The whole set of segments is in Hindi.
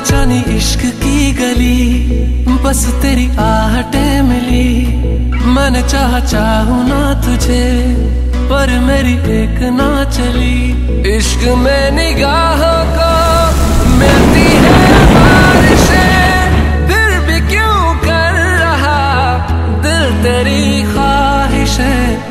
जानी इश्क की गली, बस तेरी आहटें मिली। मैंने चाहूं ना तुझे, पर मेरी एक ना चली। इश्क में निगाहों को मिलती है बारिशें, फिर भी क्यों कर रहा दिल तेरी ख्वाहिशें।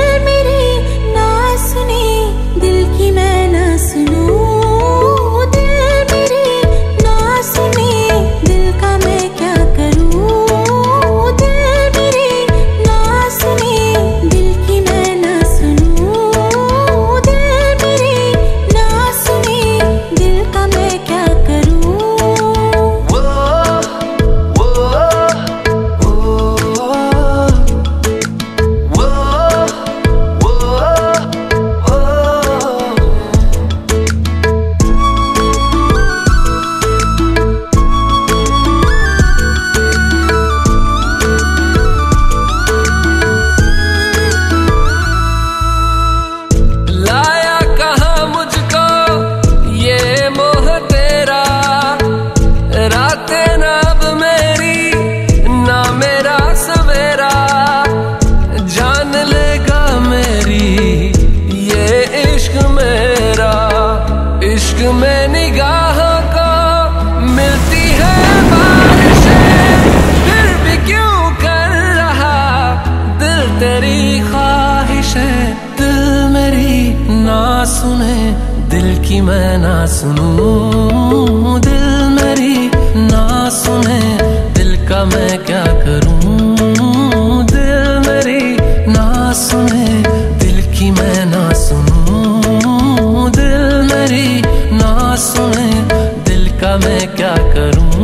इश्क में निगाहों को मिलती है बारिशें, फिर भी क्यों कर रहा दिल तेरी ख्वाहिशें। दिल मेरी ना सुने, दिल की मैं ना सुनूं। दिल मेरी ना सुने, दिल का मैं क्या करूं। दिल मेरी ना सुने, दिल की मैं ना सुनूं। दिल मेरी ना सुने, दिल का मैं क्या करूं।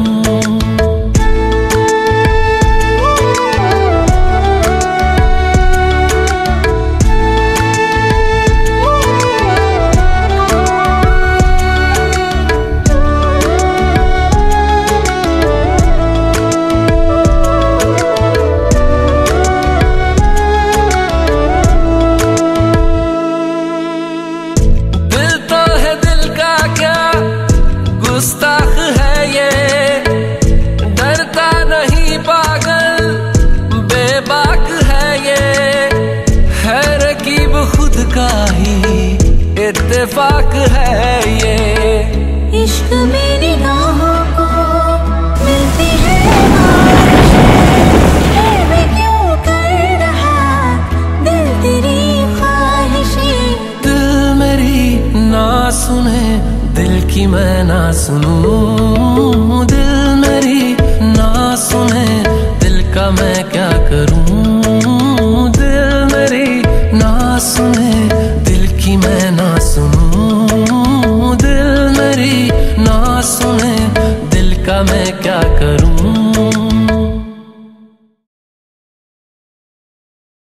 गुस्ताख है ये, डरता नहीं पागल बेबाक है ये। है रकीब खुद का ही इत्तेफाक है ये। इश्क में निगाहों को मिलती है बारिशें, फिर भी क्यों कर रहा दिल तेरी ख्वाहिशें। दिल मेरी ना सुने, दिल की मैं ना सुनूं। दिल मेरी ना सुने, दिल का मैं